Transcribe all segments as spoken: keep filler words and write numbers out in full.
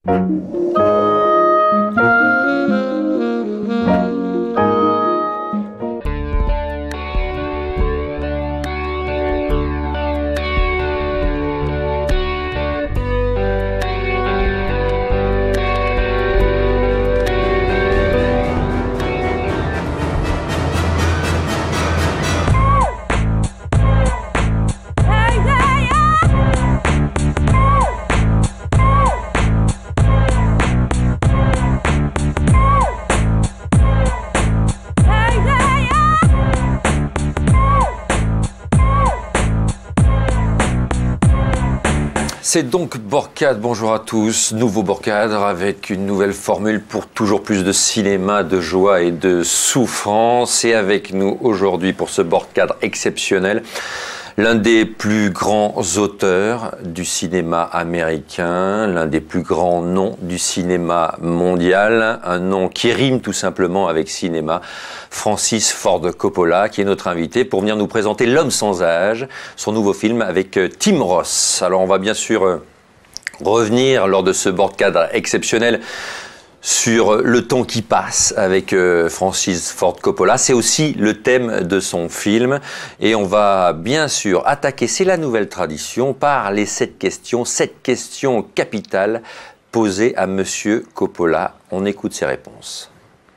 C'est donc Borcadre, bonjour à tous, nouveau Borcadre avec une nouvelle formule pour toujours plus de cinéma, de joie et de souffrance. Et avec nous aujourd'hui pour ce Borcadre exceptionnel, l'un des plus grands auteurs du cinéma américain, l'un des plus grands noms du cinéma mondial, un nom qui rime tout simplement avec cinéma, Francis Ford Coppola, qui est notre invité pour venir nous présenter L'Homme sans âge, son nouveau film avec Tim Roth. Alors on va bien sûr revenir lors de ce Borcadre exceptionnel sur le temps qui passe avec euh, Francis Ford Coppola. C'est aussi le thème de son film. Et on va bien sûr attaquer, c'est la nouvelle tradition, par les sept questions, sept questions capitales posées à Monsieur Coppola. On écoute ses réponses.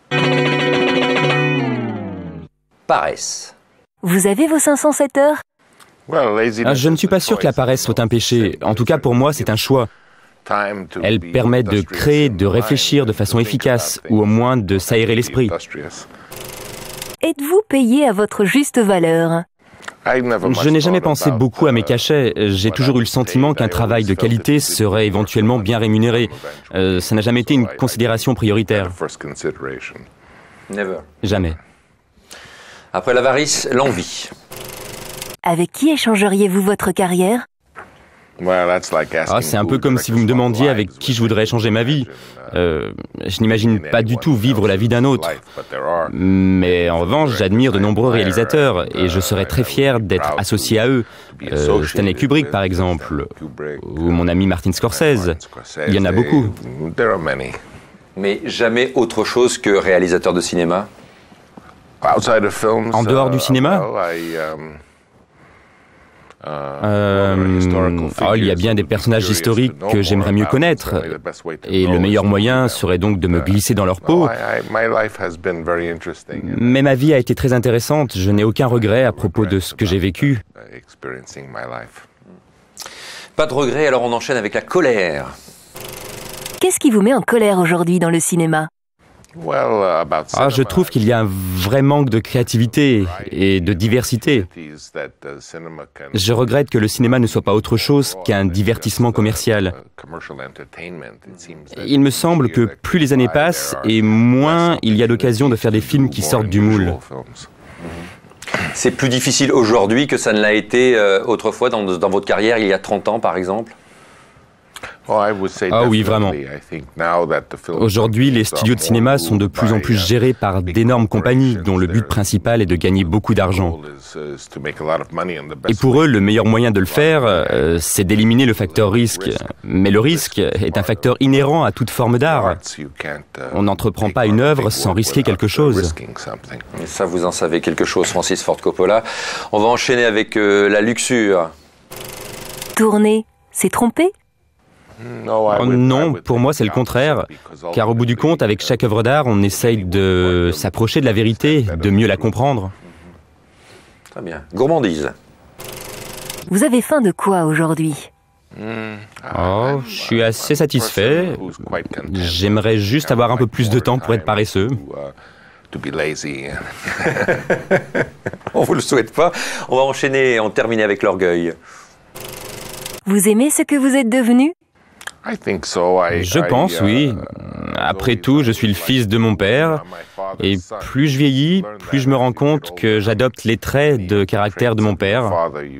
Paresse. Vous avez vos cinq cent sept heures ? Ah, je ne suis pas sûr que la paresse soit un péché. En tout cas, pour moi, c'est un choix. Elle permet de créer, de réfléchir de façon efficace, ou au moins de s'aérer l'esprit. Êtes-vous payé à votre juste valeur ? Je n'ai jamais pensé beaucoup à mes cachets. J'ai toujours eu le sentiment qu'un travail de qualité serait éventuellement bien rémunéré. Euh, ça n'a jamais été une considération prioritaire. Never. Jamais. Après l'avarice, l'envie. Avec qui échangeriez-vous votre carrière ? Ah, c'est un peu comme si vous me demandiez avec qui je voudrais changer ma vie. Euh, je n'imagine pas du tout vivre la vie d'un autre. Mais en revanche, j'admire de nombreux réalisateurs et je serais très fier d'être associé à eux. Euh, Stanley Kubrick, par exemple, ou mon ami Martin Scorsese. Il y en a beaucoup. Mais jamais autre chose que réalisateur de cinéma ? En dehors du cinéma ? Euh, oh, il y a bien des personnages historiques que j'aimerais mieux connaître, et le meilleur moyen serait donc de me glisser dans leur peau. Mais ma vie a été très intéressante, je n'ai aucun regret à propos de ce que j'ai vécu. Pas de regret, alors on enchaîne avec la colère. Qu'est-ce qui vous met en colère aujourd'hui dans le cinéma ? Ah, je trouve qu'il y a un vrai manque de créativité et de diversité. Je regrette que le cinéma ne soit pas autre chose qu'un divertissement commercial. Il me semble que plus les années passent et moins il y a d'occasion de faire des films qui sortent du moule. C'est plus difficile aujourd'hui que ça ne l'a été euh, autrefois dans, dans votre carrière, il y a trente ans par exemple ? Ah oui, vraiment. Aujourd'hui, les studios de cinéma sont de plus en plus gérés par d'énormes compagnies dont le but principal est de gagner beaucoup d'argent. Et pour eux, le meilleur moyen de le faire, euh, c'est d'éliminer le facteur risque. Mais le risque est un facteur inhérent à toute forme d'art. On n'entreprend pas une œuvre sans risquer quelque chose. Et ça, vous en savez quelque chose, Francis Ford Coppola. On va enchaîner avec euh, la luxure. Tourner, c'est tromper ? Oh non, pour moi c'est le contraire, car au bout du compte, avec chaque œuvre d'art, on essaye de s'approcher de la vérité, de mieux la comprendre. Très bien. Gourmandise. Vous avez faim de quoi aujourd'hui ? Oh, je suis assez satisfait. J'aimerais juste avoir un peu plus de temps pour être paresseux. On vous le souhaite pas. On va enchaîner et en terminer avec l'orgueil. Vous aimez ce que vous êtes devenu ? Je pense, oui. Après tout, je suis le fils de mon père. Et plus je vieillis, plus je me rends compte que j'adopte les traits de caractère de mon père.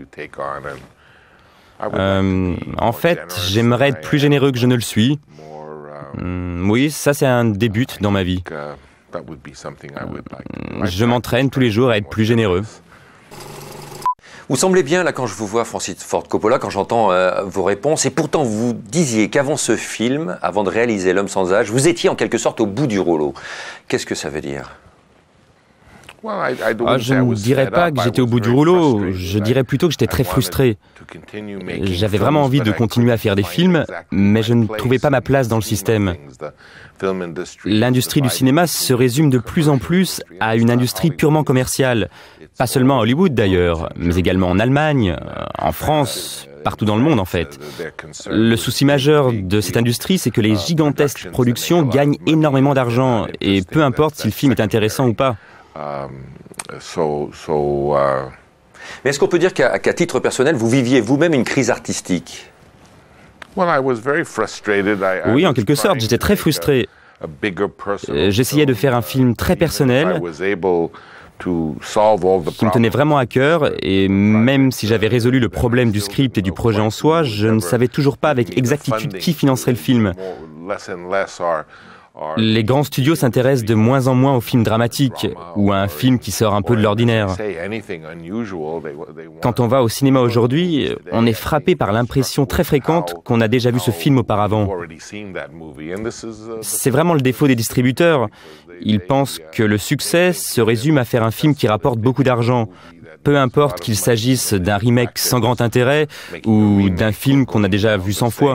Euh, en fait, j'aimerais être plus généreux que je ne le suis. Euh, oui, ça c'est un des buts dans ma vie. Je m'entraîne tous les jours à être plus généreux. Vous semblez bien, là, quand je vous vois, Francis Ford Coppola, quand j'entends euh, vos réponses, et pourtant vous disiez qu'avant ce film, avant de réaliser L'Homme sans âge, vous étiez en quelque sorte au bout du rouleau. Qu'est-ce que ça veut dire ? Ah, je ne dirais pas que j'étais au bout du rouleau, je dirais plutôt que j'étais très frustré. J'avais vraiment envie de continuer à faire des films, mais je ne trouvais pas ma place dans le système. L'industrie du cinéma se résume de plus en plus à une industrie purement commerciale. Pas seulement à Hollywood d'ailleurs, mais également en Allemagne, en France, partout dans le monde en fait. Le souci majeur de cette industrie, c'est que les gigantesques productions gagnent énormément d'argent, et peu importe si le film est intéressant ou pas. Mais est-ce qu'on peut dire qu'à qu'à titre personnel, vous viviez vous-même une crise artistique ? Oui, en quelque sorte, j'étais très frustré. J'essayais de faire un film très personnel, qui me tenait vraiment à cœur, et même si j'avais résolu le problème du script et du projet en soi, je ne savais toujours pas avec exactitude qui financerait le film. Les grands studios s'intéressent de moins en moins aux films dramatiques ou à un film qui sort un peu de l'ordinaire. Quand on va au cinéma aujourd'hui, on est frappé par l'impression très fréquente qu'on a déjà vu ce film auparavant. C'est vraiment le défaut des distributeurs. Ils pensent que le succès se résume à faire un film qui rapporte beaucoup d'argent. Peu importe qu'il s'agisse d'un remake sans grand intérêt ou d'un film qu'on a déjà vu cent fois.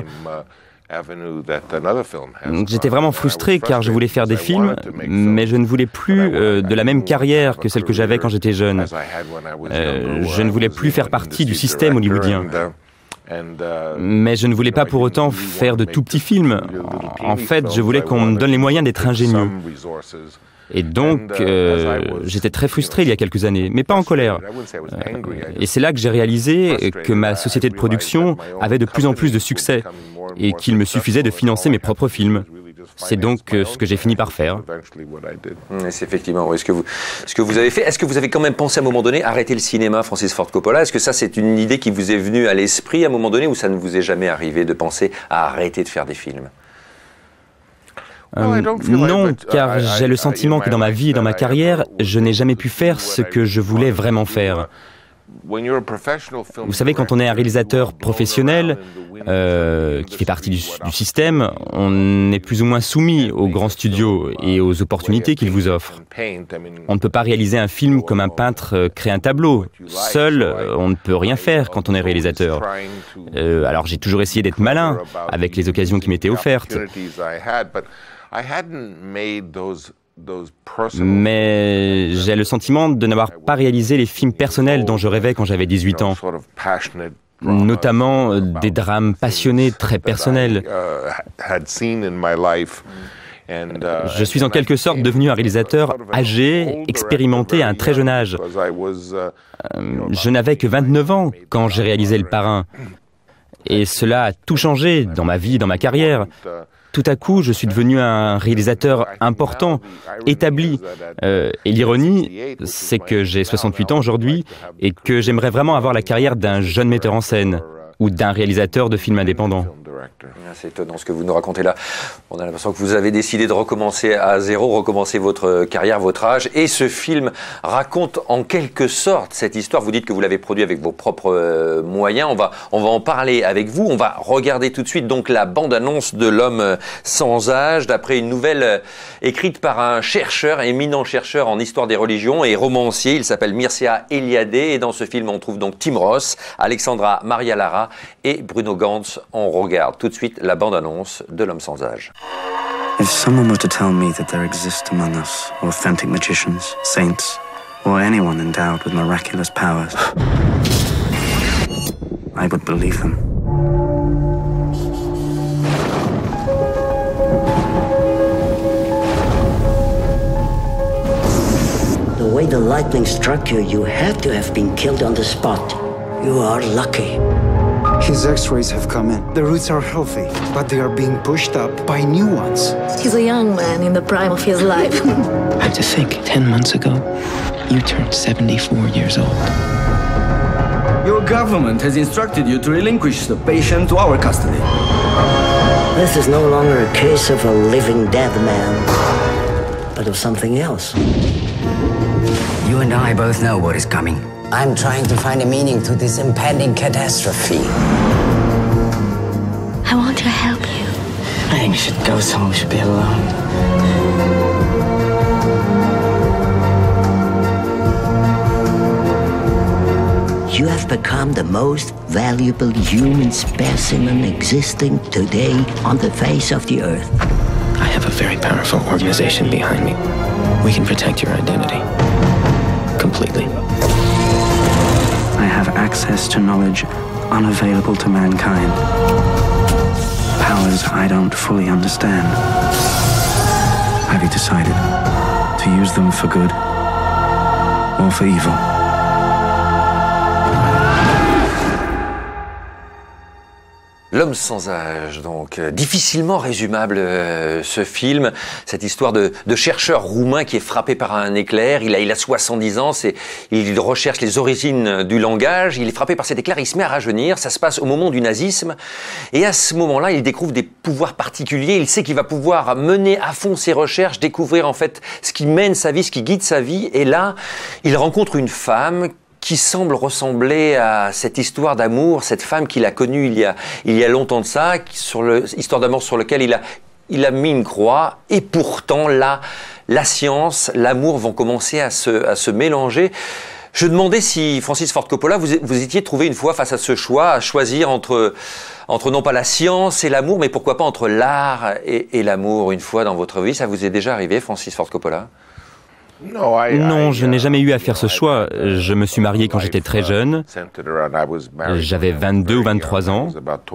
J'étais vraiment frustré car je voulais faire des films, mais je ne voulais plus euh, de la même carrière que celle que j'avais quand j'étais jeune. Euh, je ne voulais plus faire partie du système hollywoodien. Mais je ne voulais pas pour autant faire de tout petits films. En fait, je voulais qu'on me donne les moyens d'être ingénieux. Et donc, euh, j'étais très frustré il y a quelques années, mais pas en colère. Euh, et c'est là que j'ai réalisé que ma société de production avait de plus en plus de succès et qu'il me suffisait de financer mes propres films. C'est donc euh, ce que j'ai fini par faire. C'est effectivement oui, ce que vous, ce que vous avez fait. Est-ce que vous avez quand même pensé à un moment donné arrêter le cinéma, Francis Ford Coppola? Est-ce que ça, c'est une idée qui vous est venue à l'esprit à un moment donné, ou ça ne vous est jamais arrivé de penser à arrêter de faire des films? Euh, non, car j'ai le sentiment que dans ma vie et dans ma carrière, je n'ai jamais pu faire ce que je voulais vraiment faire. Vous savez, quand on est un réalisateur professionnel, euh, qui fait partie du, du système, on est plus ou moins soumis aux grands studios et aux opportunités qu'ils vous offrent. On ne peut pas réaliser un film comme un peintre crée un tableau. Seul, on ne peut rien faire quand on est réalisateur. Euh, alors j'ai toujours essayé d'être malin avec les occasions qui m'étaient offertes. Mais j'ai le sentiment de n'avoir pas réalisé les films personnels dont je rêvais quand j'avais dix-huit ans. Notamment des drames passionnés, très personnels. Je suis en quelque sorte devenu un réalisateur âgé, expérimenté à un très jeune âge. Je n'avais que vingt-neuf ans quand j'ai réalisé Le Parrain. Et cela a tout changé dans ma vie, dans ma carrière. Tout à coup, je suis devenu un réalisateur important, établi. Euh, et l'ironie, c'est que j'ai soixante-huit ans aujourd'hui et que j'aimerais vraiment avoir la carrière d'un jeune metteur en scène ou d'un réalisateur de films indépendants. C'est étonnant ce que vous nous racontez là. On a l'impression que vous avez décidé de recommencer à zéro, recommencer votre carrière, votre âge. Et ce film raconte en quelque sorte cette histoire. Vous dites que vous l'avez produit avec vos propres euh, moyens. On va, on va en parler avec vous. On va regarder tout de suite donc la bande-annonce de L'Homme sans âge, d'après une nouvelle euh, écrite par un chercheur, éminent chercheur en histoire des religions et romancier. Il s'appelle Mircea Eliade. Et dans ce film, on trouve donc Tim Roth, Alexandra Maria Lara et Bruno Ganz. On regarde tout de suite la bande-annonce de L'Homme sans âge. If someone were to tell me that there exists among us authentic magicians, saints, or anyone endowed with miraculous powers, I would believe them. The way the lightning struck you, you had to have been killed on the spot. You are lucky. His x-rays have come in. The roots are healthy, but they are being pushed up by new ones. He's a young man in the prime of his life. I have to think, ten months ago, you turned seventy-four years old. Your government has instructed you to relinquish the patient to our custody. This is no longer a case of a living dead man, but of something else. You and I both know what is coming. I'm trying to find a meaning to this impending catastrophe. I want to help you. I think we should go somewhere. We should be alone. You have become the most valuable human specimen existing today on the face of the earth. I have a very powerful organization behind me. We can protect your identity. Completely. I have access to knowledge unavailable to mankind. Powers I don't fully understand. Have you decided to use them for good or for evil? L'homme sans âge, donc euh, difficilement résumable euh, ce film, cette histoire de, de chercheur roumain qui est frappé par un éclair, il a, il a soixante-dix ans, c'est, il recherche les origines du langage, il est frappé par cet éclair, il se met à rajeunir, ça se passe au moment du nazisme, et à ce moment-là, il découvre des pouvoirs particuliers, il sait qu'il va pouvoir mener à fond ses recherches, découvrir en fait ce qui mène sa vie, ce qui guide sa vie, et là, il rencontre une femme qui semble ressembler à cette histoire d'amour, cette femme qu'il a connue il y a, il y a longtemps de ça, sur le, histoire d'amour sur laquelle il a, il a mis une croix, et pourtant là, la science, l'amour vont commencer à se, à se mélanger. Je demandais si, Francis Ford Coppola, vous, vous étiez trouvé une fois face à ce choix, à choisir entre, entre non pas la science et l'amour, mais pourquoi pas entre l'art et, et l'amour une fois dans votre vie. Ça vous est déjà arrivé, Francis Ford Coppola ? Non, je n'ai jamais eu à faire ce choix. Je me suis marié quand j'étais très jeune. J'avais vingt-deux ou vingt-trois ans.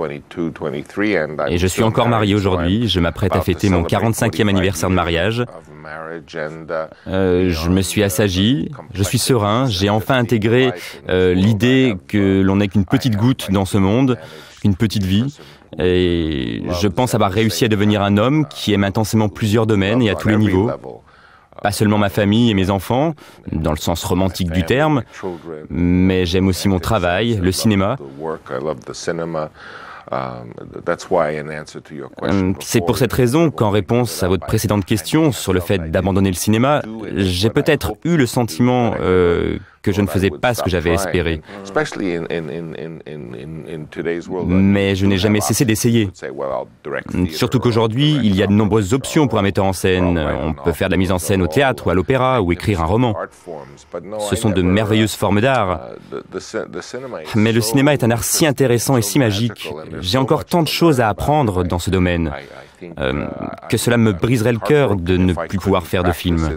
Et je suis encore marié aujourd'hui. Je m'apprête à fêter mon quarante-cinquième anniversaire de mariage. Euh, je me suis assagi, je suis serein. J'ai enfin intégré euh, l'idée que l'on n'est qu'une petite goutte dans ce monde, une petite vie. Et je pense avoir réussi à devenir un homme qui aime intensément plusieurs domaines et à tous les niveaux. Pas seulement ma famille et mes enfants, dans le sens romantique du terme, mais j'aime aussi mon travail, le cinéma. C'est pour cette raison qu'en réponse à votre précédente question sur le fait d'abandonner le cinéma, j'ai peut-être eu le sentiment euh, que je ne faisais pas ce que j'avais espéré. Mais je n'ai jamais cessé d'essayer. Surtout qu'aujourd'hui, il y a de nombreuses options pour un metteur en scène. On peut faire de la mise en scène au théâtre ou à l'opéra ou écrire un roman. Ce sont de merveilleuses formes d'art. Mais le cinéma est un art si intéressant et si magique. J'ai encore tant de choses à apprendre dans ce domaine euh, que cela me briserait le cœur de ne plus pouvoir faire de films.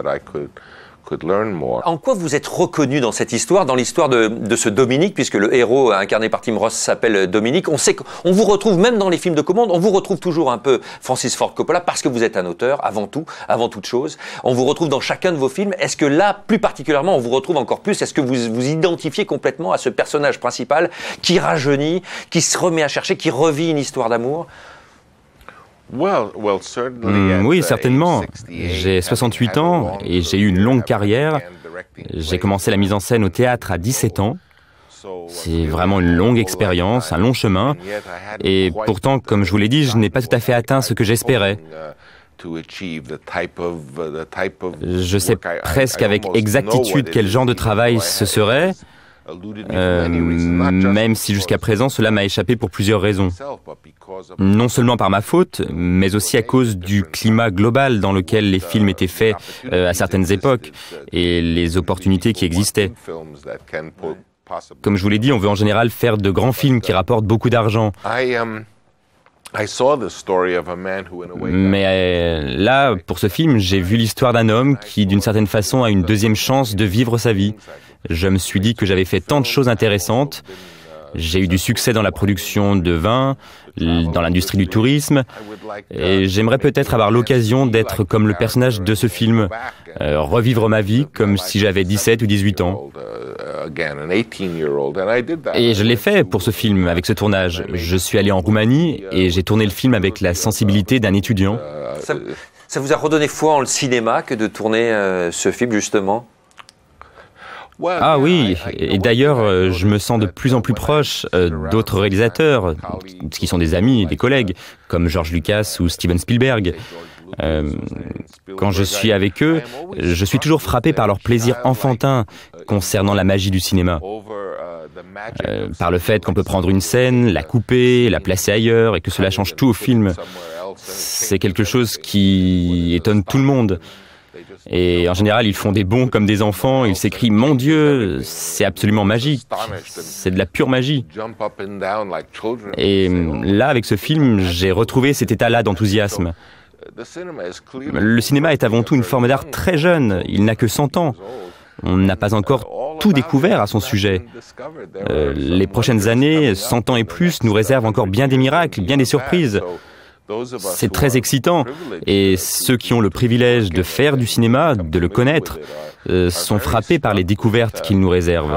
En quoi vous êtes reconnu dans cette histoire, dans l'histoire de, de ce Dominique, puisque le héros incarné par Tim Roth s'appelle Dominique. On sait qu'on vous retrouve, même dans les films de commande, on vous retrouve toujours un peu Francis Ford Coppola, parce que vous êtes un auteur, avant tout, avant toute chose. On vous retrouve dans chacun de vos films. Est-ce que là, plus particulièrement, on vous retrouve encore plus? Est-ce que vous vous identifiez complètement à ce personnage principal qui rajeunit, qui se remet à chercher, qui revit une histoire d'amour? Mmh, oui, certainement. J'ai soixante-huit ans et j'ai eu une longue carrière. J'ai commencé la mise en scène au théâtre à dix-sept ans. C'est vraiment une longue expérience, un long chemin. Et pourtant, comme je vous l'ai dit, je n'ai pas tout à fait atteint ce que j'espérais. Je sais presque avec exactitude quel genre de travail ce serait. Euh, même si jusqu'à présent cela m'a échappé pour plusieurs raisons. Non seulement par ma faute, mais aussi à cause du climat global dans lequel les films étaient faits euh, à certaines époques et les opportunités qui existaient. Comme je vous l'ai dit, on veut en général faire de grands films qui rapportent beaucoup d'argent. Mais euh, là, pour ce film, j'ai vu l'histoire d'un homme qui, d'une certaine façon, a une deuxième chance de vivre sa vie. Je me suis dit que j'avais fait tant de choses intéressantes. J'ai eu du succès dans la production de vin, dans l'industrie du tourisme, et j'aimerais peut-être avoir l'occasion d'être comme le personnage de ce film, euh, revivre ma vie comme si j'avais dix-sept ou dix-huit ans. Et je l'ai fait pour ce film, avec ce tournage. Je suis allé en Roumanie et j'ai tourné le film avec la sensibilité d'un étudiant. Ça, ça vous a redonné foi en le cinéma que de tourner euh, ce film, justement ? Ah oui, et d'ailleurs, je me sens de plus en plus proche euh, d'autres réalisateurs, qui sont des amis et des collègues, comme George Lucas ou Steven Spielberg. Euh, quand je suis avec eux, je suis toujours frappé par leur plaisir enfantin concernant la magie du cinéma. Euh, par le fait qu'on peut prendre une scène, la couper, la placer ailleurs et que cela change tout au film. C'est quelque chose qui étonne tout le monde. Et en général, ils font des bonds comme des enfants, ils s'écrient « Mon Dieu, c'est absolument magique, c'est de la pure magie ». Et là, avec ce film, j'ai retrouvé cet état-là d'enthousiasme. Le cinéma est avant tout une forme d'art très jeune, il n'a que cent ans. On n'a pas encore tout découvert à son sujet. Euh, les prochaines années, cent ans et plus, nous réservent encore bien des miracles, bien des surprises. C'est très excitant, et ceux qui ont le privilège de faire du cinéma, de le connaître, euh, sont frappés par les découvertes qu'il nous réserve.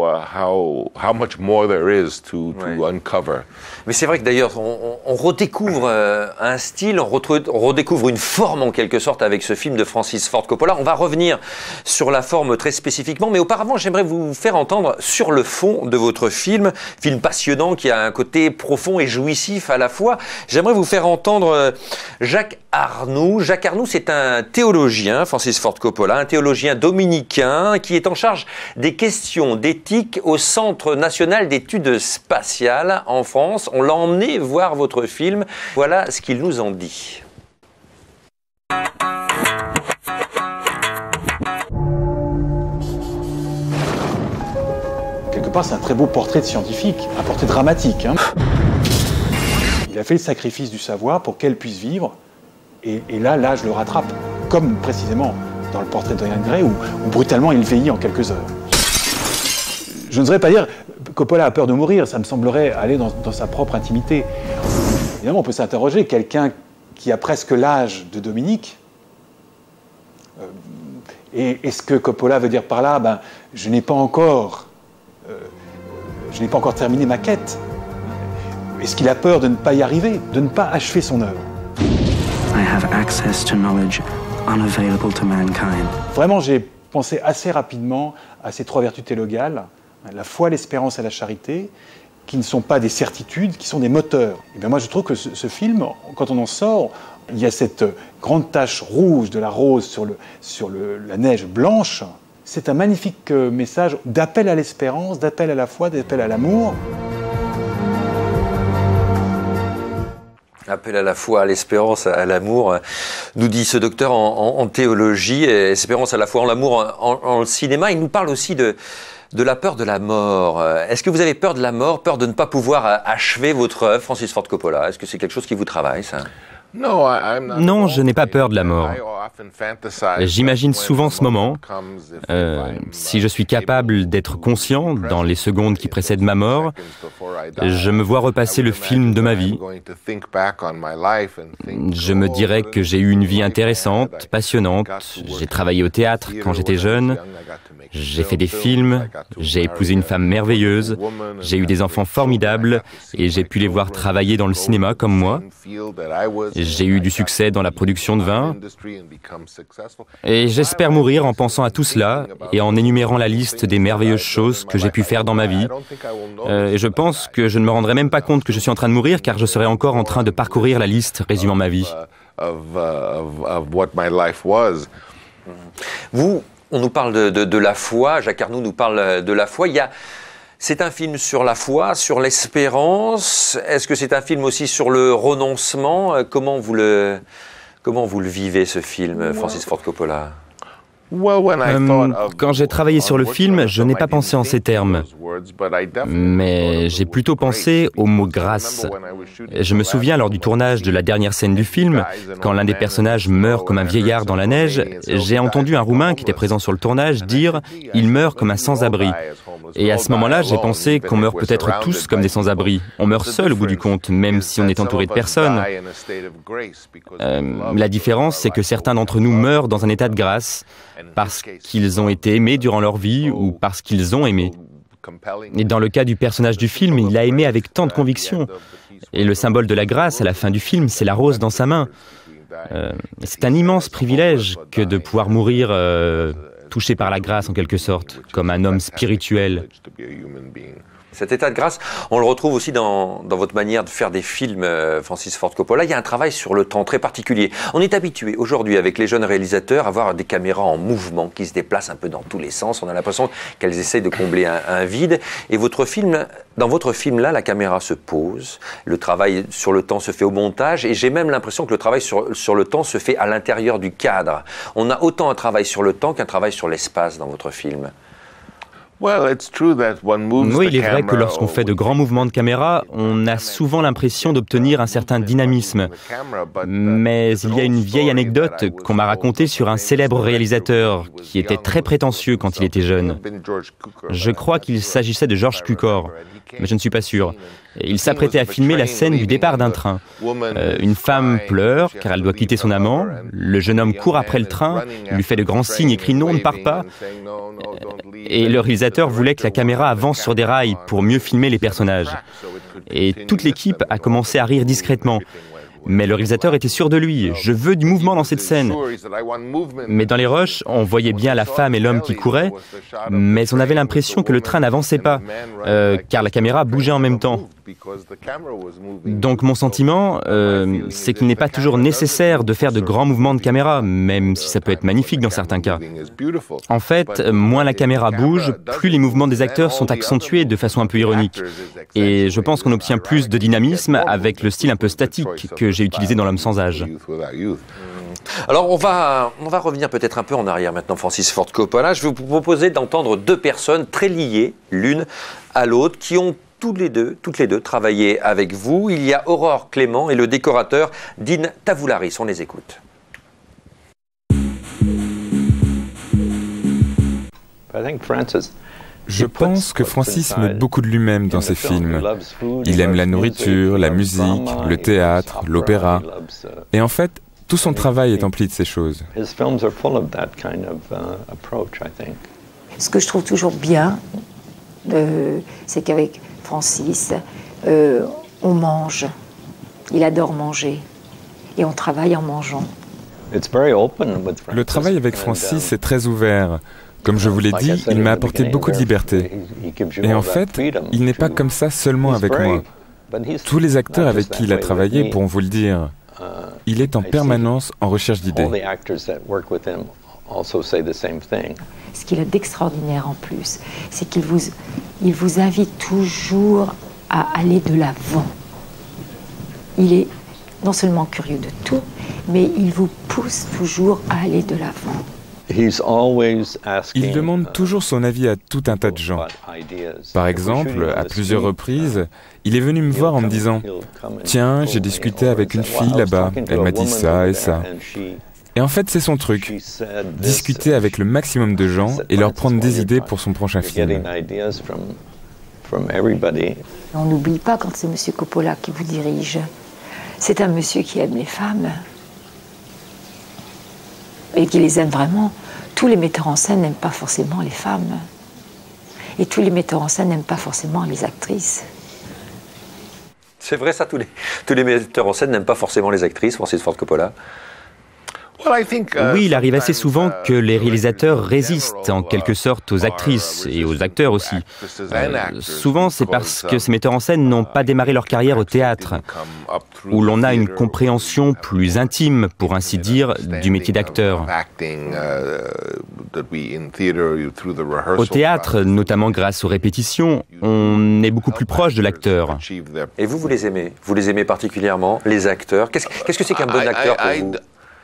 Mais c'est vrai que d'ailleurs, on, on redécouvre euh, un style, on, retrouve, on redécouvre une forme en quelque sorte avec ce film de Francis Ford Coppola. On va revenir sur la forme très spécifiquement, mais auparavant, j'aimerais vous faire entendre sur le fond de votre film, film passionnant qui a un côté profond et jouissif à la fois. J'aimerais vous faire entendre euh, Jacques Arnoux. Jacques Arnoux, c'est un théologien, Francis Ford Coppola, un théologien dominicain qui est en charge des questions d'éthique au Centre national d'études spatiales en France. On l'a emmené voir votre film. Voilà ce qu'il nous en dit. Quelque part, c'est un très beau portrait de scientifique, un portrait dramatique. Hein. Il a fait le sacrifice du savoir pour qu'elle puisse vivre. Et, et là, là, je le rattrape. Comme précisément dans le portrait de Dorian Gray, où, où brutalement il vieillit en quelques heures. Je n'oserais pas dire Coppola a peur de mourir, ça me semblerait aller dans, dans sa propre intimité. Évidemment, on peut s'interroger, quelqu'un qui a presque l'âge de Dominique, euh, et est-ce que Coppola veut dire par là, ben, je n'ai pas encore, euh, je n'ai pas encore terminé ma quête. Est-ce qu'il a peur de ne pas y arriver, de ne pas achever son œuvre? I have access to knowledge unavailable to mankind. Vraiment, j'ai pensé assez rapidement à ces trois vertus théologales, la foi, l'espérance et la charité, qui ne sont pas des certitudes, qui sont des moteurs. Et bien moi, je trouve que ce, ce film, quand on en sort, il y a cette grande tache rouge de la rose sur, le, sur le, la neige blanche. C'est un magnifique message d'appel à l'espérance, d'appel à la foi, d'appel à l'amour. Appel à la foi, à l'espérance, à l'amour, nous dit ce docteur en, en, en théologie, et espérance à la foi, en l'amour, en, en, en cinéma. Il nous parle aussi de, de la peur de la mort. Est-ce que vous avez peur de la mort, peur de ne pas pouvoir achever votre œuvre, Francis Ford Coppola? Est-ce que c'est quelque chose qui vous travaille, ça? Non, je n'ai pas peur de la mort. J'imagine souvent ce moment. Euh, si je suis capable d'être conscient dans les secondes qui précèdent ma mort, je me vois repasser le film de ma vie. Je me dirais que j'ai eu une vie intéressante, passionnante. J'ai travaillé au théâtre quand j'étais jeune. J'ai fait des films, j'ai épousé une femme merveilleuse, j'ai eu des enfants formidables et j'ai pu les voir travailler dans le cinéma comme moi. J'ai eu du succès dans la production de vin et j'espère mourir en pensant à tout cela et en énumérant la liste des merveilleuses choses que j'ai pu faire dans ma vie. Euh, et je pense que je ne me rendrai même pas compte que je suis en train de mourir car je serai encore en train de parcourir la liste résumant ma vie. Vous, on nous parle de, de, de la foi, Jacques Arnoux nous parle de la foi. Il y a, c'est un film sur la foi, sur l'espérance. Est-ce que c'est un film aussi sur le renoncement? Comment vous le, comment vous le vivez, ce film, Francis Ford Coppola? Euh, quand j'ai travaillé sur le film, je n'ai pas pensé en ces termes, mais j'ai plutôt pensé au mot « grâce ». Je me souviens lors du tournage de la dernière scène du film, quand l'un des personnages meurt comme un vieillard dans la neige, j'ai entendu un Roumain qui était présent sur le tournage dire « il meurt comme un sans-abri ». Et à ce moment-là, j'ai pensé qu'on meurt peut-être tous comme des sans-abri. On meurt seul au bout du compte, même si on est entouré de personnes. Euh, la différence, c'est que certains d'entre nous meurent dans un état de grâce, parce qu'ils ont été aimés durant leur vie ou parce qu'ils ont aimé. Et dans le cas du personnage du film, il a aimé avec tant de conviction. Et le symbole de la grâce à la fin du film, c'est la rose dans sa main. Euh, c'est un immense privilège que de pouvoir mourir euh, touché par la grâce en quelque sorte, comme un homme spirituel. Cet état de grâce, on le retrouve aussi dans, dans votre manière de faire des films, euh, Francis Ford Coppola. Il y a un travail sur le temps très particulier. On est habitué aujourd'hui avec les jeunes réalisateurs à voir des caméras en mouvement qui se déplacent un peu dans tous les sens. On a l'impression qu'elles essayent de combler un, un vide. Et votre film, dans votre film-là, la caméra se pose, le travail sur le temps se fait au montage et j'ai même l'impression que le travail sur, sur le temps se fait à l'intérieur du cadre. On a autant un travail sur le temps qu'un travail sur l'espace dans votre film. Oui, il est vrai que lorsqu'on fait de grands mouvements de caméra, on a souvent l'impression d'obtenir un certain dynamisme. Mais il y a une vieille anecdote qu'on m'a racontée sur un célèbre réalisateur qui était très prétentieux quand il était jeune. Je crois qu'il s'agissait de George Cukor, mais je ne suis pas sûr. Il s'apprêtait à filmer la scène du départ d'un train. Euh, une femme pleure car elle doit quitter son amant. Le jeune homme court après le train, lui fait de grands signes et crie « Non, ne pars pas !» Et le réalisateur voulait que la caméra avance sur des rails pour mieux filmer les personnages. Et toute l'équipe a commencé à rire discrètement. Mais le réalisateur était sûr de lui. Je veux du mouvement dans cette scène. Mais dans les rushs, on voyait bien la femme et l'homme qui couraient, mais on avait l'impression que le train n'avançait pas, euh, car la caméra bougeait en même temps. Donc mon sentiment, euh, c'est qu'il n'est pas toujours nécessaire de faire de grands mouvements de caméra, même si ça peut être magnifique dans certains cas. En fait, moins la caméra bouge, plus les mouvements des acteurs sont accentués de façon un peu ironique. Et je pense qu'on obtient plus de dynamisme avec le style un peu statique que j'ai utilisé dans L'Homme sans âge. Alors on va, on va revenir peut-être un peu en arrière maintenant, Francis Ford Coppola. Je vais vous proposer d'entendre deux personnes très liées l'une à l'autre qui ont toutes les deux, toutes les deux travaillé avec vous. Il y a Aurore Clément et le décorateur Dean Tavoularis. On les écoute. Je pense que Francis met beaucoup de lui-même dans ses films. Il aime la nourriture, la musique, le théâtre, l'opéra. Et en fait, tout son travail est empli de ces choses. Ce que je trouve toujours bien, euh, c'est qu'avec Francis, euh, on mange. Il adore manger. Et on travaille en mangeant. Le travail avec Francis est très ouvert. Comme je vous l'ai dit, il m'a apporté beaucoup de liberté. Et en fait, il n'est pas comme ça seulement avec moi. Tous les acteurs avec qui il a travaillé pourront vous le dire. Il est en permanence en recherche d'idées. Ce qu'il a d'extraordinaire en plus, c'est qu'il vous, il vous invite toujours à aller de l'avant. Il est non seulement curieux de tout, mais il vous pousse toujours à aller de l'avant. Il demande toujours son avis à tout un tas de gens. Par exemple, à plusieurs reprises, il est venu me voir en me disant « Tiens, j'ai discuté avec une fille là-bas, elle m'a dit ça et ça. » Et en fait, c'est son truc. Discuter avec le maximum de gens et leur prendre des idées pour son prochain film. On n'oublie pas quand c'est M. Coppola qui vous dirige. C'est un monsieur qui aime les femmes. Et qui les aime vraiment. Tous les metteurs en scène n'aiment pas forcément les femmes. Et tous les metteurs en scène n'aiment pas forcément les actrices. C'est vrai ça, tous les, tous les metteurs en scène n'aiment pas forcément les actrices, Francis Ford Coppola. Oui, il arrive assez souvent que les réalisateurs résistent en quelque sorte aux actrices et aux acteurs aussi. Euh, souvent, c'est parce que ces metteurs en scène n'ont pas démarré leur carrière au théâtre, où l'on a une compréhension plus intime, pour ainsi dire, du métier d'acteur. Au théâtre, notamment grâce aux répétitions, on est beaucoup plus proche de l'acteur. Et vous, vous les aimez? Vous les aimez particulièrement, les acteurs? Qu'est-ce qu'est-ce que c'est qu'un bon acteur pour vous?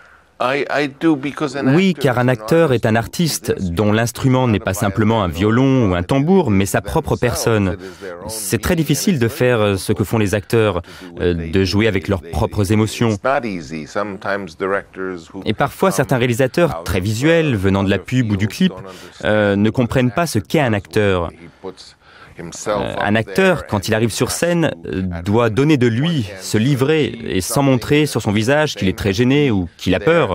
Oui, car un acteur est un artiste dont l'instrument n'est pas simplement un violon ou un tambour, mais sa propre personne. C'est très difficile de faire ce que font les acteurs, de jouer avec leurs propres émotions. Et parfois, certains réalisateurs très visuels, venant de la pub ou du clip, euh, ne comprennent pas ce qu'est un acteur. Euh, un acteur, quand il arrive sur scène, doit donner de lui, se livrer, et sans montrer sur son visage qu'il est très gêné ou qu'il a peur.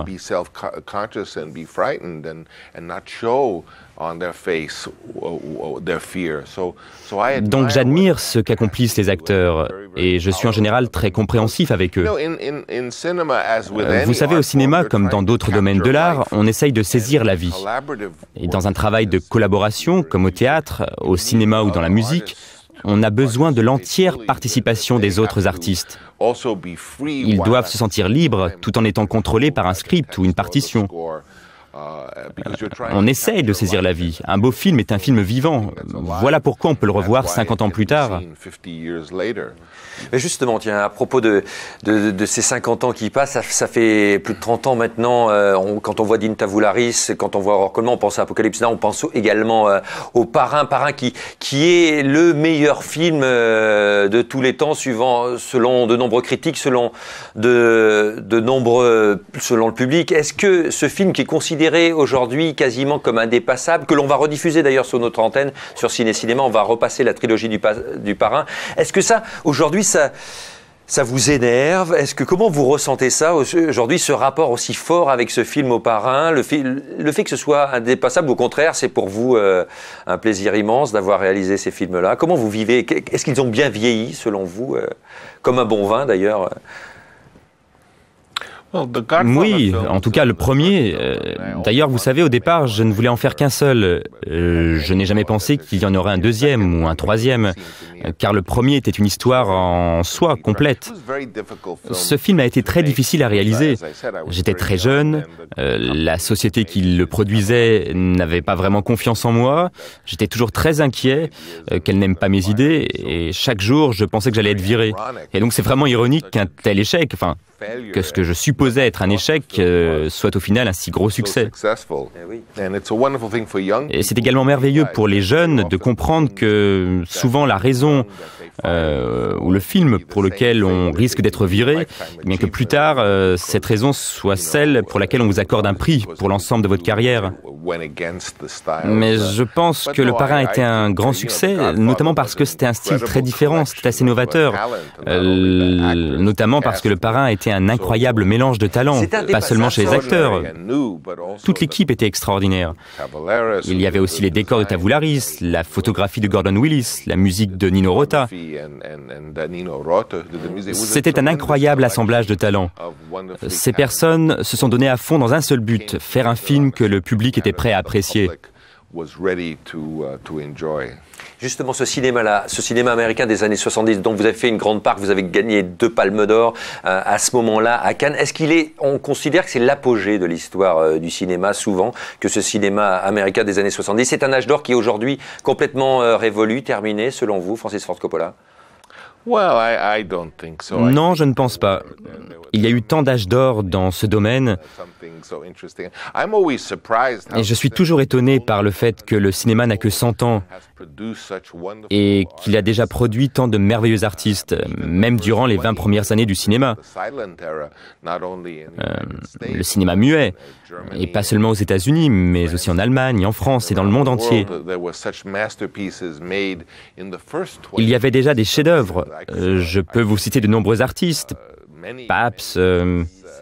Donc j'admire ce qu'accomplissent les acteurs, et je suis en général très compréhensif avec eux. Euh, vous savez, au cinéma, comme dans d'autres domaines de l'art, on essaye de saisir la vie. Et dans un travail de collaboration, comme au théâtre, au cinéma ou dans la musique, On a besoin de l'entière participation des autres artistes. Ils doivent se sentir libres tout en étant contrôlés par un script ou une partition. On essaye de saisir la vie. Un beau film est un film vivant. Voilà pourquoi on peut le revoir cinquante ans plus tard. Mais justement, tiens, à propos de, de, de ces cinquante ans qui passent, ça, ça fait plus de trente ans maintenant, euh, on, quand on voit Dean Tavoularis, quand on voit Aurore Coleman, on pense à Apocalypse Now, on pense également euh, au Parrain, Parrain qui, qui est le meilleur film euh, de tous les temps, suivant, selon de nombreux critiques, selon, de, de nombreux, selon le public. Est-ce que ce film qui est considéré aujourd'hui quasiment comme indépassable, que l'on va rediffuser d'ailleurs sur notre antenne, sur Ciné Cinéma, on va repasser la trilogie du, du Parrain, est-ce que ça, aujourd'hui, Ça, ça vous énerve? Est-ce que comment vous ressentez ça aujourd'hui, ce rapport aussi fort avec ce film au Parrain, le, fi le fait que ce soit indépassable, au contraire, c'est pour vous euh, un plaisir immense d'avoir réalisé ces films-là. Comment vous vivez? Est-ce qu'ils ont bien vieilli selon vous, euh, comme un bon vin d'ailleurs? Oui, en tout cas le premier. Euh, D'ailleurs, vous savez, au départ, je ne voulais en faire qu'un seul. Euh, je n'ai jamais pensé qu'il y en aurait un deuxième ou un troisième, car le premier était une histoire en soi complète. Ce film a été très difficile à réaliser. J'étais très jeune, euh, la société qui le produisait n'avait pas vraiment confiance en moi, j'étais toujours très inquiet euh, qu'elle n'aime pas mes idées, et chaque jour, je pensais que j'allais être viré. Et donc c'est vraiment ironique qu'un tel échec, enfin, que ce que je supposais être un échec euh, soit au final un si gros succès. Et c'est également merveilleux pour les jeunes de comprendre que souvent la raison euh, ou le film pour lequel on risque d'être viré, bien que plus tard, euh, cette raison soit celle pour laquelle on vous accorde un prix pour l'ensemble de votre carrière. Mais je pense que Le Parrain était un grand succès, notamment parce que c'était un style très différent, c'était assez novateur. Euh, notamment parce que Le Parrain était un incroyable mélange de talents, pas seulement chez les acteurs. Toute l'équipe était extraordinaire. Il y avait aussi les décors de Tavoularis, la photographie de Gordon Willis, la musique de Nino Rota. C'était un incroyable assemblage de talents. Ces personnes se sont données à fond dans un seul but, faire un film que le public était prêt à apprécier. Justement, ce cinéma-là, ce cinéma américain des années soixante-dix, dont vous avez fait une grande part, vous avez gagné deux palmes d'or euh, à ce moment-là à Cannes. Est-ce qu'il est, on considère que c'est l'apogée de l'histoire euh, du cinéma, souvent, que ce cinéma américain des années soixante-dix, c'est un âge d'or qui est aujourd'hui complètement euh, révolu, terminé, selon vous, Francis Ford Coppola? Non, je ne pense pas. Il y a eu tant d'âges d'or dans ce domaine. Et je suis toujours étonné par le fait que le cinéma n'a que cent ans et qu'il a déjà produit tant de merveilleux artistes, même durant les vingt premières années du cinéma. Euh, le cinéma muet, et pas seulement aux États-Unis, mais aussi en Allemagne, en France et dans le monde entier. Il y avait déjà des chefs-d'œuvre. Euh, je peux vous citer de nombreux artistes. Pabst. Euh,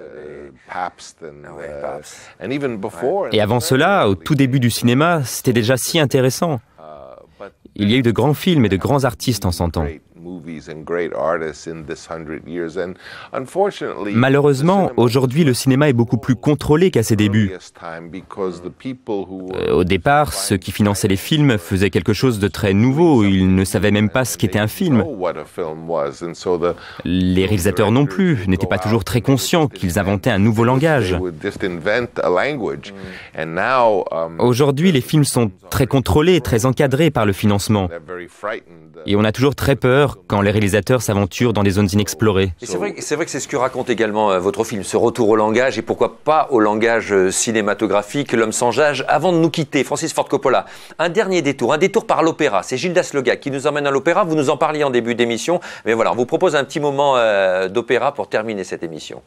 Et avant cela, au tout début du cinéma, c'était déjà si intéressant. Il y a eu de grands films et de grands artistes en cent ans. Malheureusement, aujourd'hui, le cinéma est beaucoup plus contrôlé qu'à ses débuts. Euh, au départ, ceux qui finançaient les films faisaient quelque chose de très nouveau. Ils ne savaient même pas ce qu'était un film. Les réalisateurs non plus n'étaient pas toujours très conscients qu'ils inventaient un nouveau langage. Aujourd'hui, les films sont très contrôlés, très encadrés par le financement. Et on a toujours très peur quand les réalisateurs s'aventurent dans des zones inexplorées. C'est vrai, c'est vrai que c'est ce que raconte également euh, votre film, ce retour au langage, et pourquoi pas au langage euh, cinématographique, L'homme sans âge. Avant de nous quitter, Francis Ford Coppola, un dernier détour, un détour par l'opéra. C'est Gildas Legac qui nous emmène à l'opéra. Vous nous en parliez en début d'émission, mais voilà, on vous propose un petit moment euh, d'opéra pour terminer cette émission.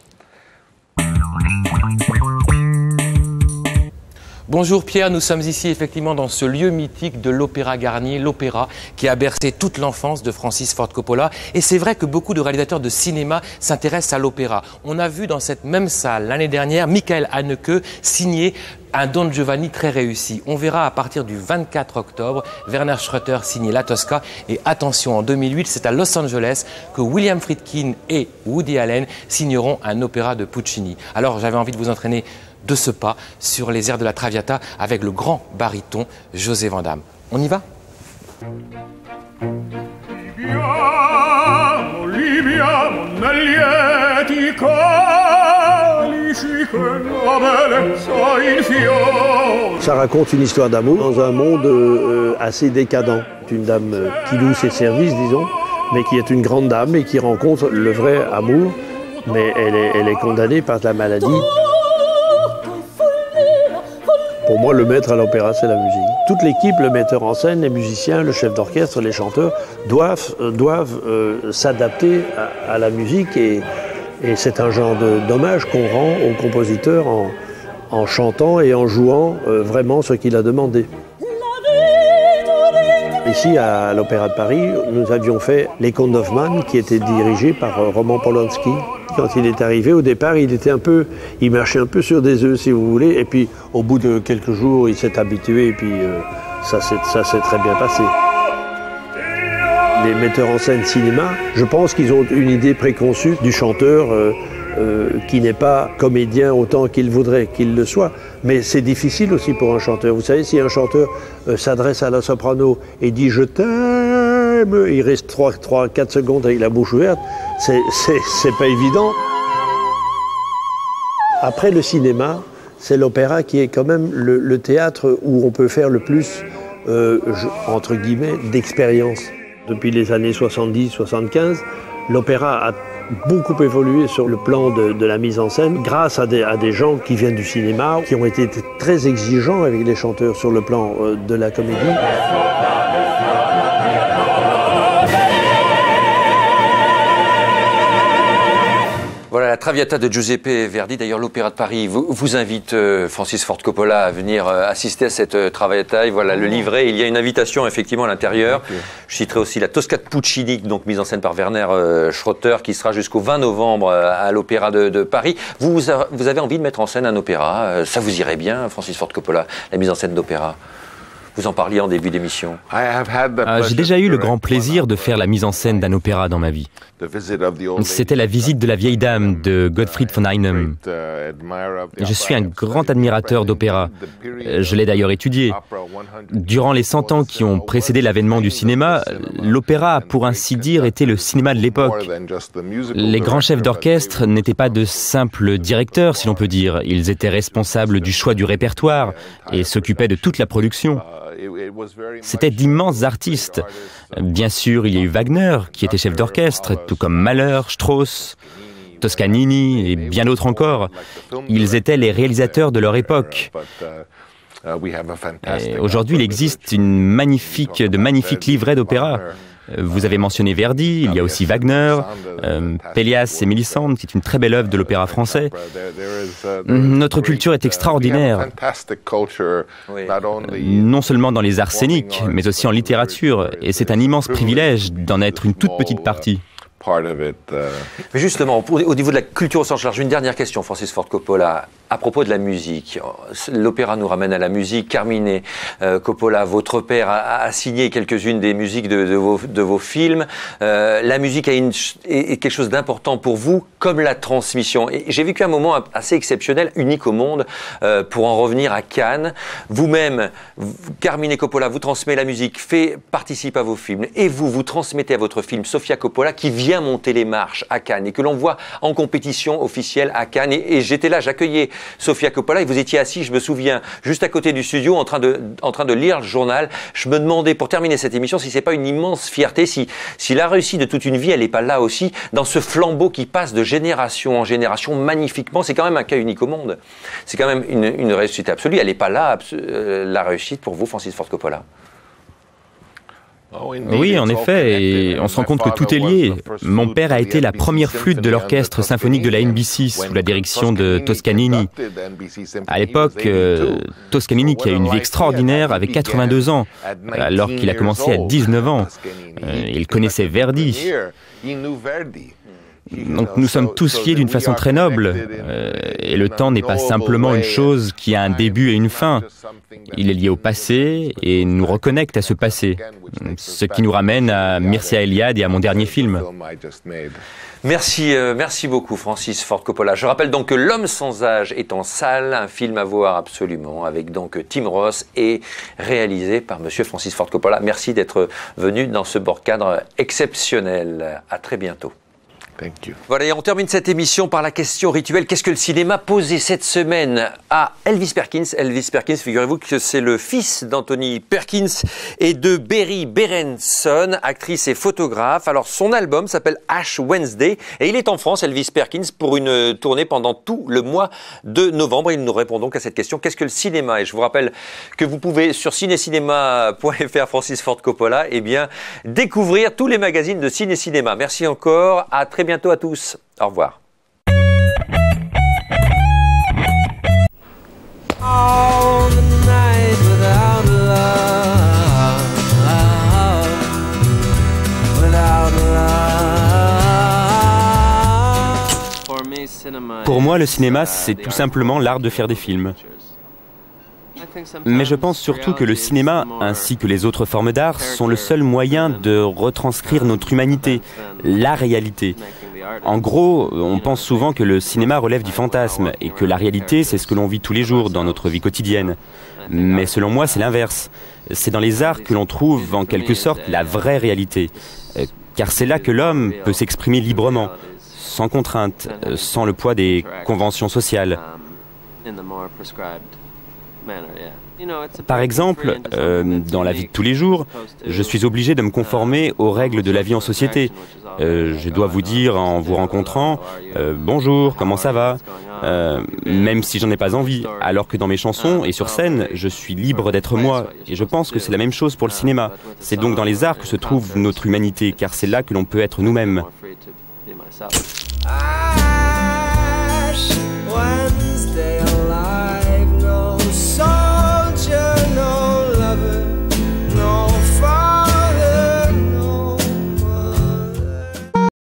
Bonjour Pierre, nous sommes ici effectivement dans ce lieu mythique de l'Opéra Garnier, l'opéra qui a bercé toute l'enfance de Francis Ford Coppola. Et c'est vrai que beaucoup de réalisateurs de cinéma s'intéressent à l'opéra. On a vu dans cette même salle l'année dernière Michael Haneke signer un Don Giovanni très réussi. On verra à partir du vingt-quatre octobre Werner Schröter signer La Tosca. Et attention, en deux mille huit, c'est à Los Angeles que William Friedkin et Woody Allen signeront un opéra de Puccini. Alors j'avais envie de vous entraîner de ce pas sur les airs de la Traviata avec le grand baryton José Van Damme. On y va ? Ça raconte une histoire d'amour dans un monde euh, assez décadent. Une dame euh, qui loue ses services, disons, mais qui est une grande dame et qui rencontre le vrai amour, mais elle est, elle est condamnée par la maladie. Pour moi, le maître à l'opéra, c'est la musique. Toute l'équipe, le metteur en scène, les musiciens, le chef d'orchestre, les chanteurs, doivent, euh, doivent euh, s'adapter à, à la musique et, et c'est un genre d'hommage qu'on rend au compositeur en, en chantant et en jouant euh, vraiment ce qu'il a demandé. Ici, à l'Opéra de Paris, nous avions fait Les Contes d'Hoffmann, qui était dirigé par euh, Roman Polanski. Quand il est arrivé, au départ, il était un peu, il marchait un peu sur des œufs, si vous voulez. Et puis, au bout de quelques jours, il s'est habitué et puis euh, ça s'est très bien passé. Les metteurs en scène cinéma, je pense qu'ils ont une idée préconçue du chanteur euh, euh, qui n'est pas comédien autant qu'il voudrait qu'il le soit. Mais c'est difficile aussi pour un chanteur. Vous savez, si un chanteur euh, s'adresse à la soprano et dit « je t'aime », il reste trois quatre secondes avec la bouche ouverte, c'est pas évident. Après le cinéma, c'est l'opéra qui est quand même le, le théâtre où on peut faire le plus, euh, je, entre guillemets, d'expérience. Depuis les années soixante-dix soixante-quinze, l'opéra a beaucoup évolué sur le plan de, de la mise en scène grâce à des, à des gens qui viennent du cinéma, qui ont été très exigeants avec les chanteurs sur le plan euh, de la comédie. Voilà la Traviata de Giuseppe Verdi. D'ailleurs, l'Opéra de Paris vous, vous invite, euh, Francis Ford Coppola, à venir euh, assister à cette euh, Traviata. Et voilà le livret. Il y a une invitation effectivement à l'intérieur. Okay. Je citerai aussi la Tosca de Puccini, donc mise en scène par Werner euh, Schroeter, qui sera jusqu'au vingt novembre euh, à l'Opéra de, de Paris. Vous, vous, a, vous avez envie de mettre en scène un opéra. Euh, ça vous irait bien, Francis Ford Coppola, la mise en scène d'opéra? Vous en parliez en début d'émission. Euh, J'ai déjà eu le grand plaisir de faire la mise en scène d'un opéra dans ma vie. C'était la visite de la vieille dame de Gottfried von Einem. Je suis un grand admirateur d'opéra. Je l'ai d'ailleurs étudié. Durant les cent ans qui ont précédé l'avènement du cinéma, l'opéra a pour ainsi dire été le cinéma de l'époque. Les grands chefs d'orchestre n'étaient pas de simples directeurs, si l'on peut dire. Ils étaient responsables du choix du répertoire et s'occupaient de toute la production. C'était d'immenses artistes. Bien sûr, il y a eu Wagner, qui était chef d'orchestre, tout comme Mahler, Strauss, Toscanini et bien d'autres encore. Ils étaient les réalisateurs de leur époque. Aujourd'hui, il existe une magnifique, de magnifiques livrets d'opéra. Vous avez mentionné Verdi, il y a aussi Wagner, euh, Pélias et Mélisande, qui est une très belle œuvre de l'opéra français. Notre culture est extraordinaire, non seulement dans les arts scéniques, mais aussi en littérature, et c'est un immense privilège d'en être une toute petite partie. Mais justement, au niveau de la culture au sens large, une dernière question, Francis Ford Coppola, à propos de la musique. L'opéra nous ramène à la musique. Carmine euh, Coppola, votre père, a, a signé quelques-unes des musiques de, de, vos, de vos films. Euh, la musique a une, est, est quelque chose d'important pour vous, comme la transmission. Et j'ai vécu un moment assez exceptionnel, unique au monde, euh, pour en revenir à Cannes. Vous-même, Carmine Coppola, vous transmet la musique, fait, participe à vos films, et vous, vous transmettez à votre film Sofia Coppola, qui vient monter les marches à Cannes, et que l'on voit en compétition officielle à Cannes. Et, et j'étais là, j'accueillais Sofia Coppola, et vous étiez assis, je me souviens, juste à côté du studio, en train de, en train de lire le journal. Je me demandais, pour terminer cette émission, si c'est pas une immense fierté, si, si la réussite de toute une vie, elle n'est pas là aussi, dans ce flambeau qui passe de génération en génération, magnifiquement. C'est quand même un cas unique au monde. C'est quand même une, une réussite absolue. Elle n'est pas là, euh, la réussite pour vous, Francis Ford Coppola. Oui, en effet, et on se rend compte que tout est lié. Mon père a été la première flûte de l'orchestre symphonique de la N B C sous la direction de Toscanini. À l'époque, euh, Toscanini, qui a une vie extraordinaire, avait quatre-vingt-deux ans, alors qu'il a commencé à dix-neuf ans. Euh, il connaissait Verdi. Donc nous sommes tous liés d'une façon très noble, euh, et le temps n'est pas simplement une chose qui a un début et une fin. Il est lié au passé et nous reconnecte à ce passé, ce qui nous ramène à Mircea Eliade et à mon dernier film. Merci, euh, merci beaucoup Francis Ford Coppola. Je rappelle donc que L'Homme sans âge est en salle, un film à voir absolument, avec donc Tim Roth et réalisé par Monsieur Francis Ford Coppola. Merci d'être venu dans ce bord cadre exceptionnel. À très bientôt. Thank you. Voilà, et on termine cette émission par la question rituelle. Qu'est-ce que le cinéma posait cette semaine à Elvis Perkins? Elvis Perkins, figurez-vous que c'est le fils d'Anthony Perkins et de Berry Berenson, actrice et photographe. Alors, son album s'appelle Ash Wednesday et il est en France, Elvis Perkins, pour une tournée pendant tout le mois de novembre. Il nous répond donc à cette question. Qu'est-ce que le cinéma? Et je vous rappelle que vous pouvez, sur cinécinéma point F R, Francis Ford Coppola, eh bien, découvrir tous les magazines de ciné-cinéma. Merci encore. À très bientôt. bientôt à tous. Au revoir. Pour moi, le cinéma, c'est tout simplement l'art de faire des films. Mais je pense surtout que le cinéma, ainsi que les autres formes d'art, sont le seul moyen de retranscrire notre humanité, la réalité. En gros, on pense souvent que le cinéma relève du fantasme et que la réalité, c'est ce que l'on vit tous les jours dans notre vie quotidienne. Mais selon moi, c'est l'inverse. C'est dans les arts que l'on trouve, en quelque sorte, la vraie réalité. Car c'est là que l'homme peut s'exprimer librement, sans contrainte, sans le poids des conventions sociales. Par exemple, euh, dans la vie de tous les jours, je suis obligé de me conformer aux règles de la vie en société. Euh, je dois vous dire en vous rencontrant euh, « Bonjour, comment ça va ?» euh, même si j'en ai pas envie. Alors que dans mes chansons et sur scène, je suis libre d'être moi. Et je pense que c'est la même chose pour le cinéma. C'est donc dans les arts que se trouve notre humanité, car c'est là que l'on peut être nous-mêmes. Ah